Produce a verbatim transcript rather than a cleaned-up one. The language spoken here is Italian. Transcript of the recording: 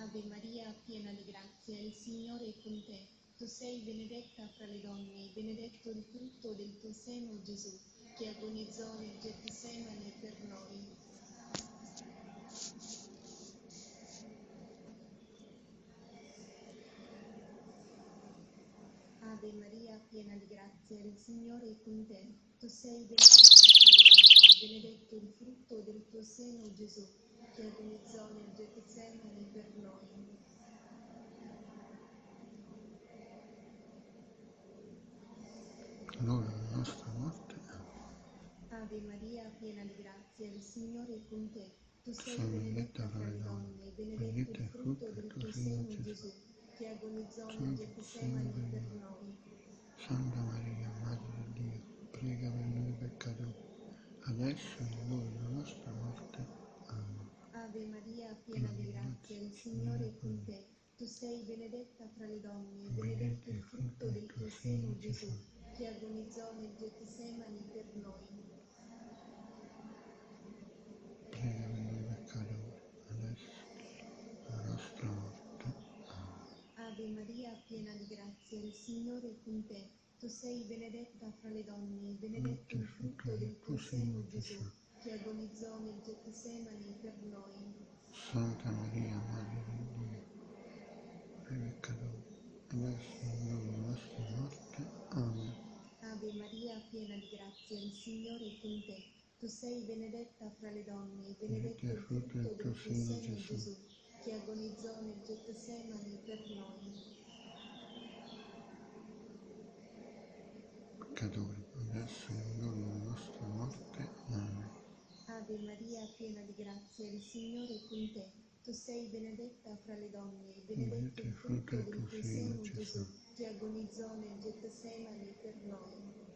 Ave Maria, piena di grazia, il Signore è con te. Tu sei benedetta fra le donne, e benedetto il frutto del tuo seno, Gesù, che agonizzò nel Getsemani per noi. Ave Maria, piena di grazia, il Signore è con te. Tu sei benedetta fra le donne, e benedetto il frutto del tuo seno, Gesù, che agonizzò nel Getsemani per noi. L'ora della nostra morte. Ave Maria, piena di grazia, il Signore è con te. Tu sei Sei benedetta benedetta fra le donne, e benedetto il frutto del tuo seno, Gesù, che agonizzò nel Getsemani per noi. Santa Maria, Madre di Dio, prega per noi peccatori, adesso è l'ora della nostra morte. Amen. Ave Maria, piena di grazia, il Signore è con te. Tu sei benedetta fra le donne, e benedetto il frutto del tuo seno, Gesù, che agonizzò nel Getsemani per noi. Prega per noi peccatori, adesso è la nostra morte. Amen. Ave Maria, piena di grazia, il Signore è con te. Tu sei benedetta fra le donne, e benedetto il frutto del tuo seno, Gesù, che agonizzò nel Getsemani per noi. Santa Maria, Madre di Dio, prega peccatori, adesso è l'ora della nostra morte. Amen. Ave Maria, piena di grazia, il Signore è con te. Tu sei benedetta fra le donne, e benedetto il frutto del tuo seno, Gesù, che agonizzò nel Getsemani per noi. Peccatori, adesso è l'ora della nostra morte. Amen. Ave Maria, piena di grazia, il Signore è con te. Tu sei benedetta fra le donne, e benedetto il frutto del tuo seno, Gesù, che agonizzò nel Getsemani per noi.